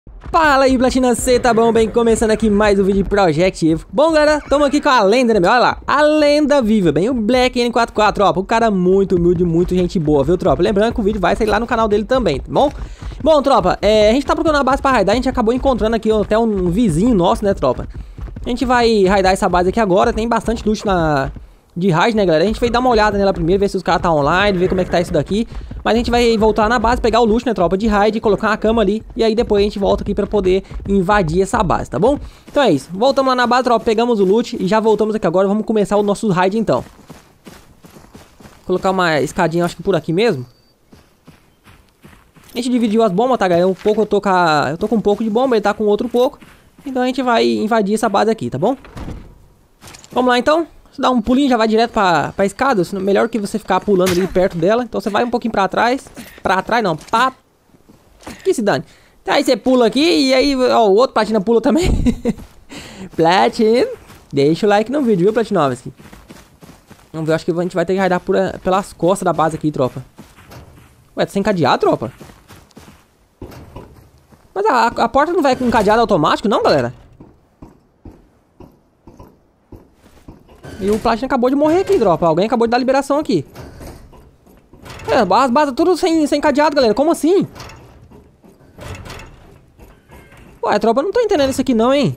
Fala aí, Platina C, tá bom? Bem, começando aqui mais um vídeo de Project Evo. Bom, galera, estamos aqui com a lenda, né, meu? Olha lá, a lenda viva, bem, o Black N44, ó, um cara muito humilde, muito gente boa, viu, tropa? Lembrando que o vídeo vai sair lá no canal dele também, tá bom? Bom, tropa, a gente tá procurando uma base pra raidar, a gente acabou encontrando aqui até um vizinho nosso, né, tropa? A gente vai raidar essa base aqui agora, tem bastante loot de raid, né, galera? A gente veio dar uma olhada nela primeiro, ver se os caras tá online, ver como é que tá isso daqui. Mas a gente vai voltar na base, pegar o loot, né, tropa, de raid, colocar uma cama ali. E aí depois a gente volta aqui pra poder invadir essa base, tá bom? Então é isso, voltamos lá na base, tropa, pegamos o loot e já voltamos aqui agora. Vamos começar o nosso raid, então. Vou colocar uma escadinha, acho que por aqui mesmo. A gente dividiu as bombas, tá, galera? Um pouco eu tô com um pouco de bomba, ele tá com outro pouco. Então a gente vai invadir essa base aqui, tá bom? Vamos lá, então. Você dá um pulinho, já vai direto pra escada. Melhor que você ficar pulando ali perto dela. Então você vai um pouquinho pra trás. Pra trás não, pra... Que se dane. Então aí você pula aqui e aí, ó, o outro Platina pula também. Platina. Deixa o like no vídeo, viu, Platinovski? Vamos ver, acho que a gente vai ter que raidar pelas costas da base aqui, tropa. Ué, tá sem cadeado, tropa? Mas a porta não vai com cadeado automático, não, galera? E o Platina acabou de morrer aqui, tropa. Alguém acabou de dar liberação aqui. As bases tudo sem cadeado, galera. Como assim? Ué, tropa, eu não tô entendendo isso aqui não, hein?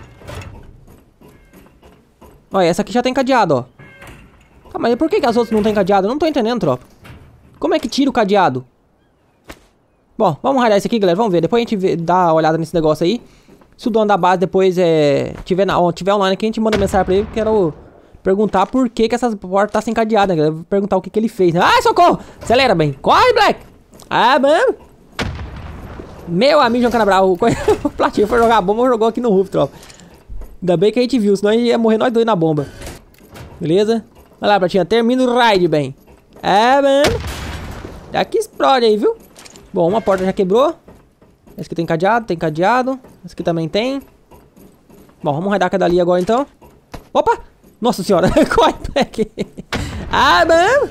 Olha, essa aqui já tem cadeado, ó. Ah, mas por que as outras não tem cadeado? Eu não tô entendendo, tropa. Como é que tira o cadeado? Bom, vamos raidar isso aqui, galera. Vamos ver. Depois a gente dá uma olhada nesse negócio aí. Se o dono da base depois tiver online aqui, a gente manda mensagem pra ele. Quero perguntar por que essas portas tá sem cadeado, né, galera? Vou perguntar o que ele fez. Ai, socorro! Acelera, bem. Corre, Black! Ah, mano! Meu amigo João Canabral, o Platinho foi jogar a bomba, jogou aqui no roof, tropa. Ainda bem que a gente viu, senão a gente ia morrer nós dois na bomba. Beleza? Vai lá, Platinho, termina o raid, bem. Ah, mano! Já que explode aí, viu? Bom, uma porta já quebrou. Esse aqui tem cadeado. Esse aqui também tem. Bom, vamos raidar cada ali agora, então. Opa! Nossa senhora, corre, Black. Ah, mano.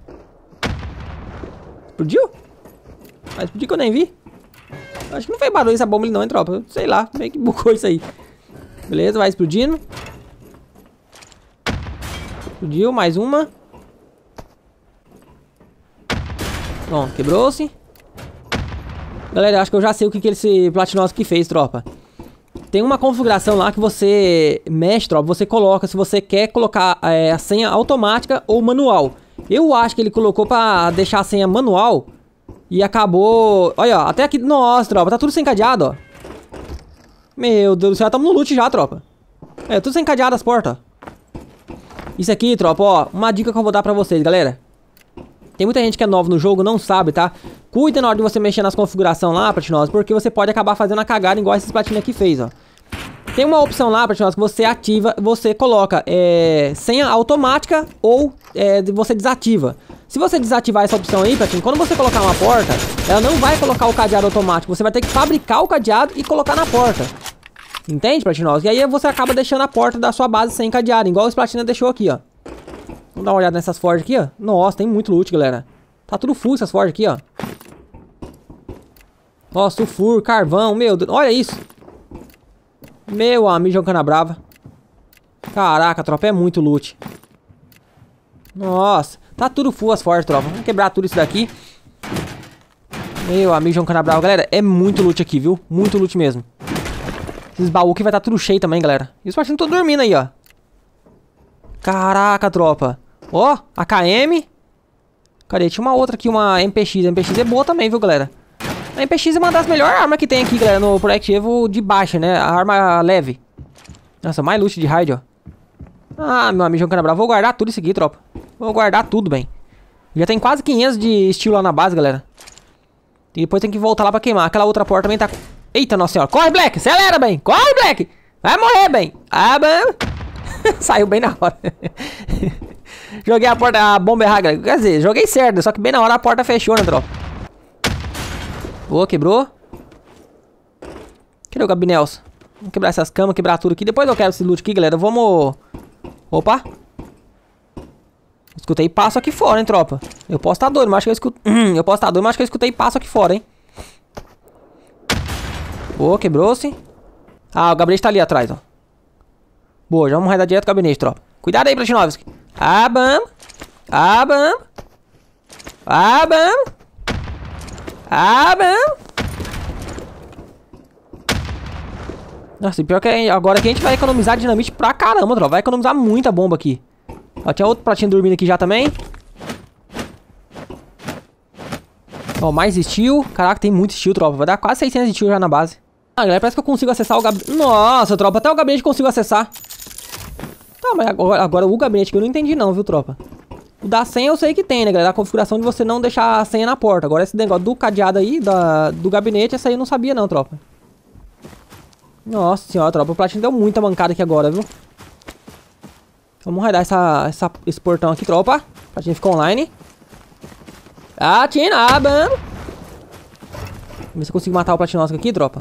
Explodiu? Ah, explodiu que eu nem vi. Acho que não fez barulho essa bomba ali não, hein, tropa. Sei lá, meio que bugou isso aí. Beleza, vai explodindo. Explodiu, mais uma. Bom, quebrou-se. Galera, acho que eu já sei o que esse Platinovski fez, tropa. Tem uma configuração lá que você mexe, tropa, você coloca se você quer colocar a senha automática ou manual. Eu acho que ele colocou pra deixar a senha manual e acabou... Olha, ó, até aqui... Nossa, tropa, tá tudo sem cadeado, ó. Meu Deus do céu, estamos no loot já, tropa. É, tudo sem cadeado as portas, ó. Isso aqui, tropa, ó, uma dica que eu vou dar pra vocês, galera. Tem muita gente que é nova no jogo, não sabe, tá? Cuida na hora de você mexer nas configurações lá, Platinos, porque você pode acabar fazendo a cagada igual esses Platina aqui fez, ó. Tem uma opção lá, Platinos, que você ativa, você coloca senha automática ou você desativa. Se você desativar essa opção aí, Platino, quando você colocar uma porta, ela não vai colocar o cadeado automático. Você vai ter que fabricar o cadeado e colocar na porta. Entende, Platinos? E aí você acaba deixando a porta da sua base sem cadeado, igual os Platina deixou aqui, ó. Vamos dar uma olhada nessas forjas aqui, ó. Nossa, tem muito loot, galera. Tá tudo full essas forjas aqui, ó. Ó, sulfur, carvão, meu Deus. Olha isso. Meu amigo João Canabrava. Caraca, tropa, é muito loot. Nossa, tá tudo full as forjas, tropa. Vamos quebrar tudo isso daqui. Meu amigo João Canabrava. Galera, é muito loot aqui, viu? Muito loot mesmo. Esses baús aqui vai estar tudo cheio também, galera. E os partidos estão dormindo aí, ó. Caraca, tropa. Ó, AKM. Cadê? Tinha uma outra aqui, uma MPX. A MPX é boa também, viu, galera? A MPX é uma das melhores armas que tem aqui, galera, no Project Evo de baixa, né? A arma leve. Nossa, mais loot de raid, ó. Ah, meu amigo João Canabral. Vou guardar tudo isso aqui, tropa. Vou guardar tudo, bem. Já tem quase 500 de estilo lá na base, galera. E depois tem que voltar lá pra queimar. Aquela outra porta também tá... Eita, nossa senhora. Corre, Black. Acelera, bem. Corre, Black. Vai morrer, bem. Ah, mano. Saiu bem na hora. Joguei a bomba errada. Quer dizer, joguei certo. Só que bem na hora a porta fechou, né, tropa? Boa, quebrou. Cadê o Gabinelson? Vamos quebrar essas camas, quebrar tudo aqui. Depois eu quero esse loot aqui, galera. Vamos... Opa. Escutei passo aqui fora, hein, tropa. Eu posso estar doido, mas acho que eu escutei... Eu posso estar doido, mas acho que eu escutei passo aqui fora, hein. Boa, quebrou-se. Ah, o gabinete tá ali atrás, ó. Boa, já vamos raidar direto o gabinete, tropa. Cuidado aí, Platinovski. Ah, bam. Ah, bam. Ah, bam. Ah, bam. Nossa, e pior que agora aqui a gente vai economizar dinamite pra caramba, tropa. Vai economizar muita bomba aqui. Ó, tinha outro platinho dormindo aqui já também. Ó, mais steel. Caraca, tem muito steel, tropa. Vai dar quase 600 steel já na base. Ah, galera, parece que eu consigo acessar o gabinete. Nossa, tropa, até o gabinete eu consigo acessar. Tá, mas agora o gabinete que eu não entendi não, viu, tropa? O da senha eu sei que tem, né, galera? A configuração de você não deixar a senha na porta. Agora esse negócio do cadeado aí, do gabinete, essa aí eu não sabia não, tropa. Nossa senhora, tropa. O platina deu muita mancada aqui agora, viu? Vamos raidar esse portão aqui, tropa. O platina ficou online. Platina, vamos. Vamos ver se eu consigo matar o platinosco aqui, tropa.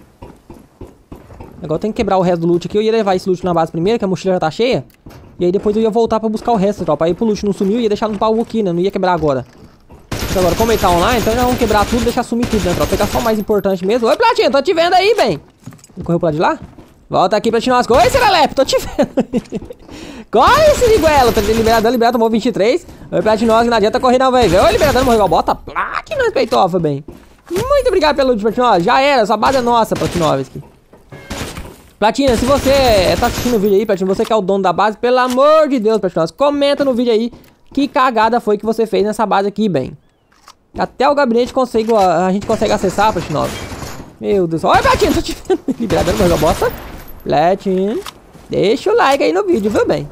Agora tem que quebrar o resto do loot aqui. Eu ia levar esse loot na base primeiro, que a mochila já tá cheia. E aí depois eu ia voltar pra buscar o resto, tropa. Aí pro loot não sumiu, ia deixar nos baús aqui, né? Não ia quebrar agora. Então agora, como ele tá online, então já vamos quebrar tudo e deixar sumir tudo, né, tropa? Pegar só o mais importante mesmo. Oi, Platinha, tô te vendo aí, bem. Ele correu pro lado de lá? Volta aqui, Platinosco. Oi, Serelepe, tô te vendo. Corre, esse Liguelo. Liberador, tomou 23. Oi, Platinosco, não adianta correr não, velho. Oi, Liberador, morreu igual bota. Platina, peitofa, bem. Muito obrigado pelo loot, Platinovski. Já era, sua base é nossa, Platinovski. Platina, se você tá assistindo o vídeo aí, Platina, você que é o dono da base, pelo amor de Deus, Platinovski, comenta no vídeo aí que cagada foi que você fez nessa base aqui, bem. Até o gabinete a gente consegue acessar, Platinovski. Meu Deus. Oi, Platina, tô te vendo. Liberador, morreu bosta. Platina, deixa o like aí no vídeo, viu, bem?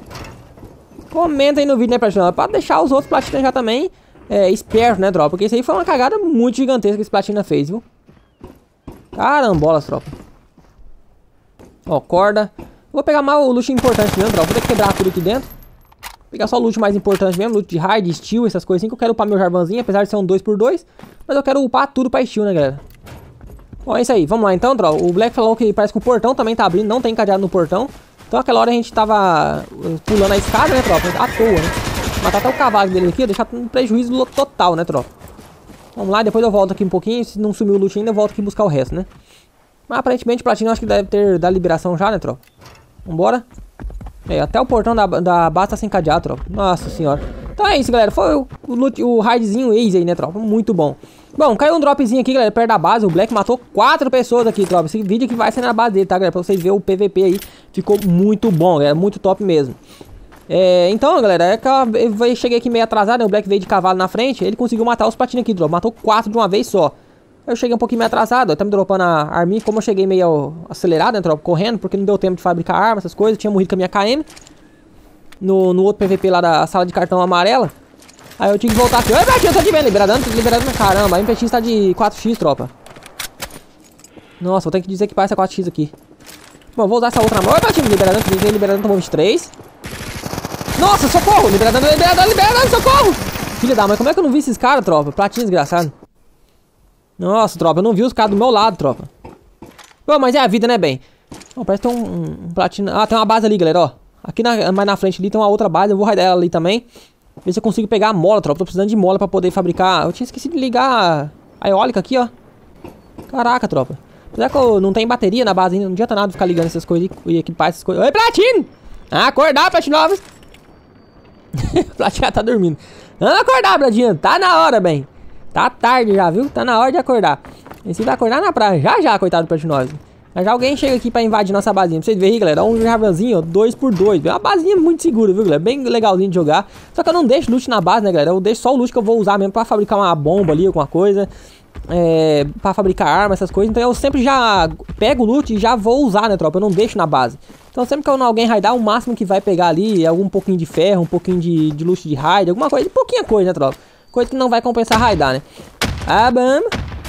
Comenta aí no vídeo, né, Platina? Pra deixar os outros Platina já também espertos, né, tropa? Porque isso aí foi uma cagada muito gigantesca que esse Platina fez, viu? Carambolas, tropa. Ó, corda. Vou pegar mais o loot importante mesmo, tropa. Vou ter que quebrar tudo aqui dentro. Pegar só o loot mais importante mesmo. Loot de hard, steel, essas coisas assim. Que eu quero upar meu Jarvanzinho, apesar de ser um 2x2. Mas eu quero upar tudo pra steel, né, galera? Bom, é isso aí. Vamos lá então, tropa. O Black falou que parece que o portão também tá abrindo. Não tem cadeado no portão. Então aquela hora a gente tava pulando a escada, né, tropa? À toa, né? Matar até o cavalo dele aqui. Deixar um prejuízo total, né, tropa? Vamos lá. Depois eu volto aqui um pouquinho. Se não sumiu o loot ainda, eu volto aqui buscar o resto, né? Mas aparentemente o Platina acho que deve ter da liberação já, né, tropa? Vambora. Até o portão da base tá sem cadeado, tropa. Nossa senhora. Então é isso, galera. Foi o raidzinho easy aí, né, tropa? Muito bom. Bom, caiu um dropzinho aqui, galera, perto da base. O Black matou 4 pessoas aqui, tropa. Esse vídeo aqui vai sair na base dele, tá, galera? Pra vocês verem o PVP aí. Ficou muito bom, galera. Muito top mesmo. Então, galera, eu cheguei aqui meio atrasado, né? O Black veio de cavalo na frente. Ele conseguiu matar os Platina aqui, tropa. Matou 4 de uma vez só. Eu cheguei um pouquinho meio atrasado, tá me dropando a arminha. Como eu cheguei meio acelerado, né, tropa, correndo, porque não deu tempo de fabricar arma, essas coisas. Eu tinha morrido com a minha KM no outro PVP lá da sala de cartão amarela. Aí eu tinha que voltar aqui. Oi, Bratinho, eu tô te vendo, liberando, caramba. A MPX tá de 4x, tropa. Nossa, vou ter que dizer que parece 4x aqui. Bom, vou usar essa outra mão. Oi, Bratinho, liberador tomou 23. Nossa, socorro, liberador, socorro. Filha da mãe, como é que eu não vi esses caras, tropa? Platina desgraçado. Nossa, tropa, eu não vi os caras do meu lado, tropa. Bom, mas é a vida, né, bem? Oh, parece que tem um platina. Ah, tem uma base ali, galera, ó. Aqui mais na frente ali tem uma outra base. Eu vou raidar ela ali também. Ver se eu consigo pegar a mola, tropa. Tô precisando de mola pra poder fabricar. Eu tinha esquecido de ligar a eólica aqui, ó. Caraca, tropa. Apesar que eu não tenho bateria na base ainda. Não adianta nada ficar ligando essas coisas e equipar essas coisas. Oi, Platino! Ah, acordar, Platinovski. Platina tá dormindo. Vamos acordar, Platina. Tá na hora, bem. Tá tarde já, viu? Tá na hora de acordar. Esse vai acordar na praia. Já, coitado do Platinovski. Já alguém chega aqui pra invadir nossa basinha. Pra vocês verem aí, galera. Um Jarvanzinho, ó, 2x2. É uma basinha muito segura, viu, galera? Bem legalzinho de jogar. Só que eu não deixo loot na base, né, galera? Eu deixo só o loot que eu vou usar mesmo pra fabricar uma bomba ali, alguma coisa. Pra fabricar arma, essas coisas. Então eu sempre já pego o loot e já vou usar, né, tropa? Eu não deixo na base. Então sempre que alguém raidar, o máximo que vai pegar ali é algum pouquinho de ferro, um pouquinho de loot de raid, alguma coisa. Pouquinha coisa, né, tropa? Coisa que não vai compensar raidar, né? Ah, bam.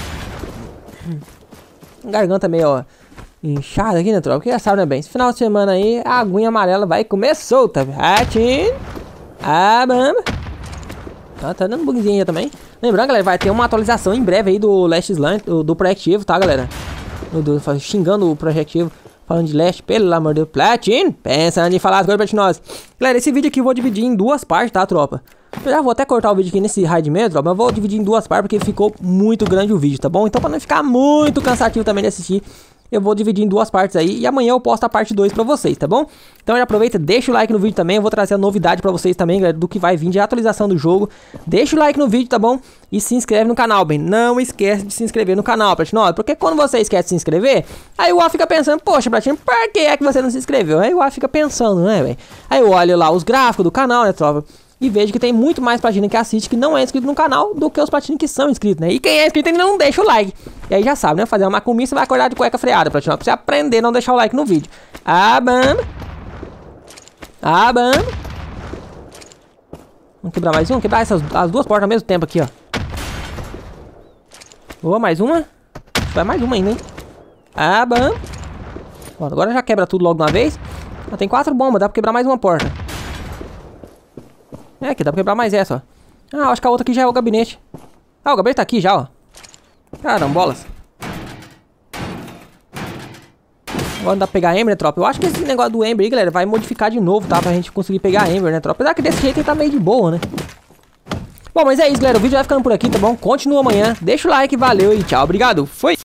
Garganta meio, ó, inchada aqui, né, tropa? Porque já sabe, né, bem? Esse final de semana aí, a aguinha amarela vai comer solta. Ah, bam. Tá dando bugzinho aí também. Lembrando, galera, vai ter uma atualização em breve aí do Last Slant, do Project Evo, tá, galera? Xingando o Project Evo, falando de Last, pelo amor de Deus. Platin, pensando em falar as coisas pra nós. Galera, esse vídeo aqui eu vou dividir em duas partes, tá, tropa? Eu já vou até cortar o vídeo aqui nesse raid mesmo, tropa, mas eu vou dividir em duas partes porque ficou muito grande o vídeo, tá bom? Então pra não ficar muito cansativo também de assistir, eu vou dividir em duas partes aí e amanhã eu posto a parte 2 pra vocês, tá bom? Então já aproveita, deixa o like no vídeo também, eu vou trazer a novidade pra vocês também, galera, do que vai vir de atualização do jogo. Deixa o like no vídeo, tá bom? E se inscreve no canal, bem, não esquece de se inscrever no canal, Platinório, porque quando você esquece de se inscrever, aí o UA fica pensando, poxa, Platino, por que é que você não se inscreveu? Aí o UA fica pensando, né, velho? Aí eu olho lá os gráficos do canal, né, tropa? E vejo que tem muito mais platino que assiste que não é inscrito no canal do que os platinos que são inscritos, né? E quem é inscrito ainda não deixa o like. E aí já sabe, né? Fazer uma macumba, você vai acordar de cueca freada, platino. Pra você aprender a não deixar o like no vídeo. Ah, bam. Ah, bam. Vamos quebrar mais um? Quebrar as duas portas ao mesmo tempo aqui, ó. Boa, mais uma. Vai mais uma ainda, hein? Ah, bam. Ó, agora já quebra tudo logo de uma vez. Ó, tem 4 bombas, dá pra quebrar mais uma porta. É, aqui dá pra quebrar mais essa, ó. Ah, acho que a outra aqui já é o gabinete. Ah, o gabinete tá aqui já, ó. Carambolas. Agora não dá pra pegar Ember, né, tropa? Eu acho que esse negócio do Ember aí, galera, vai modificar de novo, tá? Pra gente conseguir pegar Ember, né, tropa? Apesar que desse jeito ele tá meio de boa, né? Bom, mas é isso, galera. O vídeo vai ficando por aqui, tá bom? Continua amanhã. Deixa o like, valeu e tchau. Obrigado. Fui!